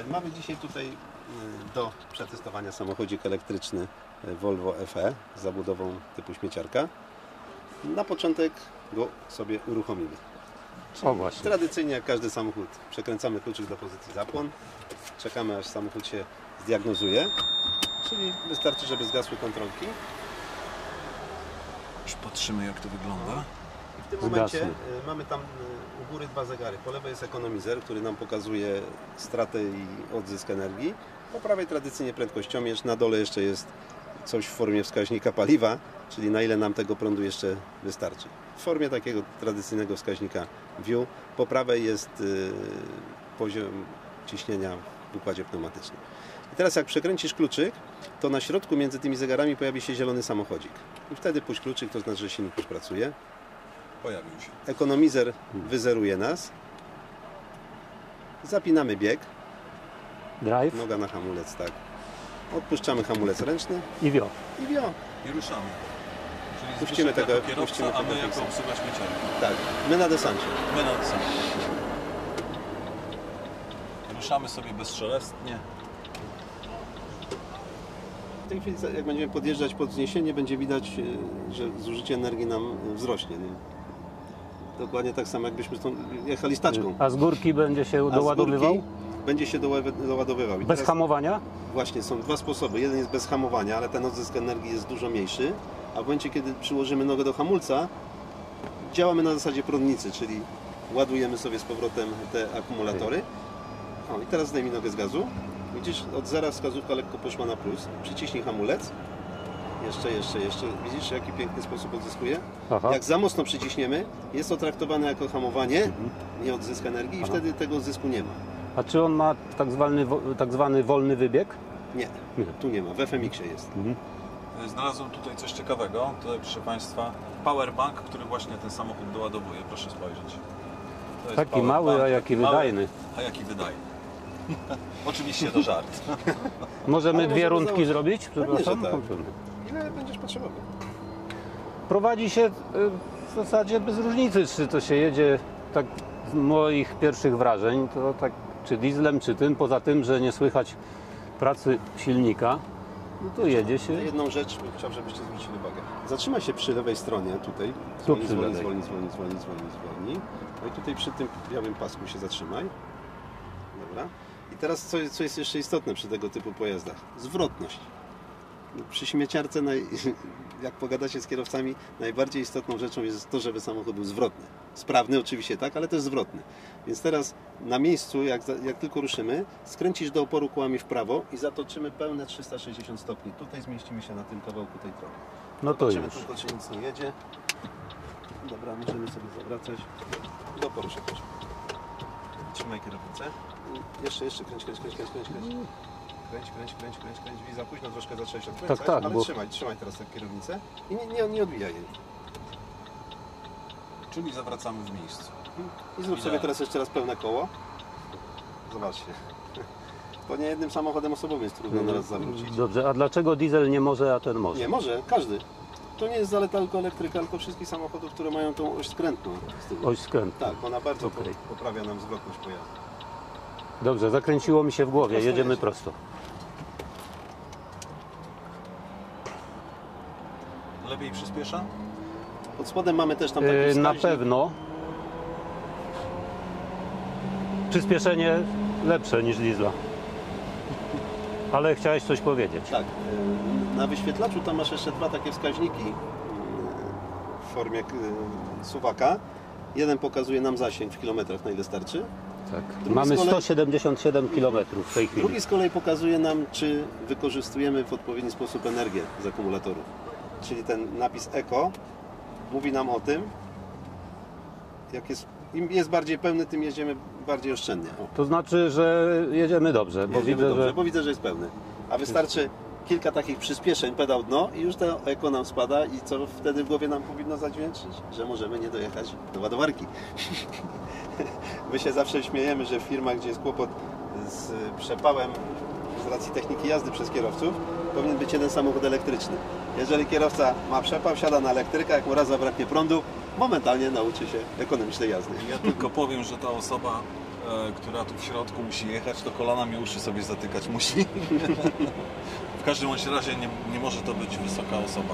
Mamy dzisiaj tutaj do przetestowania samochodzik elektryczny Volvo FE z zabudową typu śmieciarka. Na początek go sobie uruchomimy. O właśnie. Tradycyjnie jak każdy samochód przekręcamy kluczyk do pozycji zapłon, czekamy aż samochód się zdiagnozuje, czyli wystarczy, żeby zgasły kontrolki. Już patrzymy, jak to wygląda. I w tym momencie mamy tam u góry dwa zegary. Po lewej jest ekonomizer, który nam pokazuje stratę i odzysk energii. Po prawej tradycyjnie prędkościomierz. Na dole jeszcze jest coś w formie wskaźnika paliwa, czyli na ile nam tego prądu jeszcze wystarczy. W formie takiego tradycyjnego wskaźnika VIEW. Po prawej jest poziom ciśnienia w układzie pneumatycznym. I teraz jak przekręcisz kluczyk, to na środku między tymi zegarami pojawi się zielony samochodzik. I wtedy puść kluczyk, to znaczy, że silnik już pracuje. Pojawił się. Ekonomizer wyzeruje nas. Zapinamy bieg. Drive Noga na hamulec, tak. Odpuszczamy hamulec ręczny i wio. i wio. I ruszamy. Czyli Puścimy Zbyszek tego- jako kierowca, puścimy a tego my jako fixa. obsługa śmieciarki. Tak, my na desancie. My na sam. Ruszamy sobie bezszelestnie. W tej chwili, jak będziemy podjeżdżać pod wzniesienie, będzie widać, że zużycie energii nam wzrośnie. Nie? Dokładnie tak samo, jakbyśmy stąd jechali staczką. A z górki będzie się A z doładowywał? górki będzie się doładowywał. I Bez teraz hamowania? właśnie są dwa sposoby. Jeden jest bez hamowania, ale ten odzysk energii jest dużo mniejszy. A w momencie, kiedy przyłożymy nogę do hamulca, działamy na zasadzie prądnicy, czyli ładujemy sobie z powrotem te akumulatory. O, i teraz zdejmij nogę z gazu. Widzisz, od zera wskazówka lekko poszła na plus. Przyciśnij hamulec. Jeszcze. Widzisz, w jaki piękny sposób odzyskuje? Aha. Jak za mocno przyciśniemy, jest to traktowane jako hamowanie, nie odzysk energii i wtedy tego odzysku nie ma. A czy on ma tak zwany wolny wybieg? Nie, tu nie ma. W FMX-ie jest. Znalazłem tutaj coś ciekawego. Tutaj, proszę Państwa, powerbank, który właśnie ten samochód doładowuje. Proszę spojrzeć. To jest Taki powerbank, mały, a jaki mały, wydajny. A jaki wydajny. Oczywiście to żart. Możemy Ale dwie możemy rundki założyć. zrobić? Pewnie, że Przepraszam. tak. Ile będziesz potrzebował? Prowadzi się w zasadzie bez różnicy, czy to się jedzie tak z moich pierwszych wrażeń, to tak czy dieslem, czy tym, poza tym, że nie słychać pracy silnika, no to jedzie się. Na jedną rzecz bym chciał, żebyście zwrócili uwagę. Zatrzymaj się przy lewej stronie, tutaj. Tu przy lewej. Zwolnij. No i tutaj przy tym białym pasku się zatrzymaj. Dobra. I teraz co jest jeszcze istotne przy tego typu pojazdach? Zwrotność. Przy śmieciarce, jak pogadacie z kierowcami, najbardziej istotną rzeczą jest to, żeby samochód był zwrotny. Sprawny oczywiście, tak, ale też zwrotny. Więc teraz na miejscu, jak tylko ruszymy, skręcisz do oporu kołami w prawo i zatoczymy pełne 360 stopni. Tutaj zmieścimy się na tym kawałku tej drogi. No to Zobaczymy już. tylko, czy nic nie jedzie. Dobra, możemy sobie zawracać. Do oporu się chodzi. Trzymaj kierownicę. Jeszcze kręć. Kręć. Za późno troszkę zacząłeś odkręcać, Tak, ale bo- trzymaj teraz tę kierownicę i nie odbijaj jej. Czyli zawracamy w miejscu. I zrób sobie Idealnie. teraz jeszcze raz pełne koło. Zobaczcie. To nie jednym samochodem osobowym jest trudno na raz zawrócić. Dobrze, a dlaczego diesel nie może, a ten może? Nie, może, każdy. To nie jest zaleta tylko elektryka, tylko wszystkich samochodów, które mają tą oś skrętną. z tyłu. Oś skrętna. Tak, ona bardzo Okej. poprawia nam zwrotność pojazdu. Dobrze, zakręciło mi się w głowie, Prosto jedziemy jedzie. prosto. Lepiej przyspiesza? Pod spodem mamy też tam taki Na wskaźnik. pewno przyspieszenie lepsze niż diesla. Ale chciałeś coś powiedzieć. Tak, na wyświetlaczu tam masz jeszcze dwa takie wskaźniki w formie suwaka. Jeden pokazuje nam zasięg w kilometrach, na ile starczy. Tak. Drugi Mamy z kolei- 177 km w tej chwili. Drugi z kolei pokazuje nam, czy wykorzystujemy w odpowiedni sposób energię z akumulatorów. Czyli ten napis Eco mówi nam o tym, im jest bardziej pełny, tym jedziemy bardziej oszczędnie. O, To znaczy, że jedziemy dobrze, bo jedziemy widzę, dobrze, że bo widzę, że jest pełny. A wystarczy kilka takich przyspieszeń, pedał dno i już to Eco nam spada i co wtedy w głowie nam powinno zadźwięczyć? Że możemy nie dojechać do ładowarki. My się zawsze śmiejemy, że w firmach, gdzie jest kłopot z przepałem z racji techniki jazdy przez kierowców, powinien być jeden samochód elektryczny. Jeżeli kierowca ma przepał, siada na elektryka, jak mu raz zabraknie prądu, momentalnie nauczy się ekonomicznej jazdy. Ja tylko powiem, że ta osoba która tu w środku musi jechać, to kolanami uszy sobie zatykać musi. W każdym bądź razie nie może to być wysoka osoba.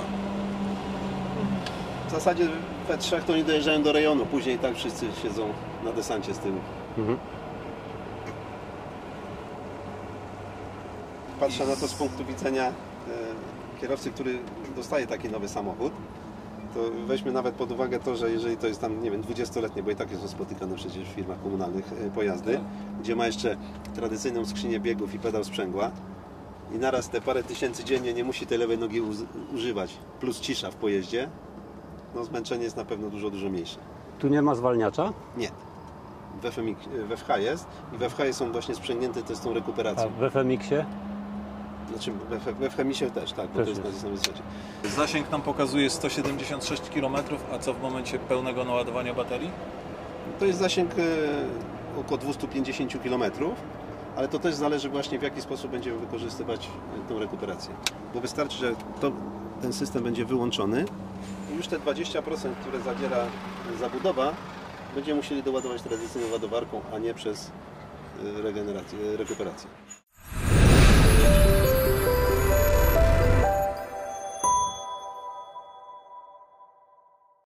W zasadzie we trzech to nie dojeżdżają do rejonu, później tak wszyscy siedzą na desancie z tyłu. Mhm. Patrzę na to z punktu widzenia kierowcy, który dostaje taki nowy samochód, to weźmy nawet pod uwagę to, że jeżeli to jest tam, nie wiem, 20-letnie, bo i tak są spotykane przecież w firmach komunalnych pojazdy, gdzie ma jeszcze tradycyjną skrzynię biegów i pedał sprzęgła i naraz te parę tysięcy dziennie nie musi tej lewej nogi używać, plus cisza w pojeździe, no zmęczenie jest na pewno dużo mniejsze. Tu nie ma zwalniacza? Nie. W FH jest i w FH są właśnie sprzęgnięte to z tą A rekuperacją. w FMX-ie? Znaczy we FHMisie też, tak, bo Też to jest na jest. samej zasadzie. Zasięg nam pokazuje 176 km, a co w momencie pełnego naładowania baterii? To jest zasięg około 250 km, ale to też zależy właśnie w jaki sposób będziemy wykorzystywać tą rekuperację. Bo wystarczy, że ten system będzie wyłączony i już te 20%, które zawiera zabudowa, będziemy musieli doładować tradycyjną ładowarką, a nie przez rekuperację.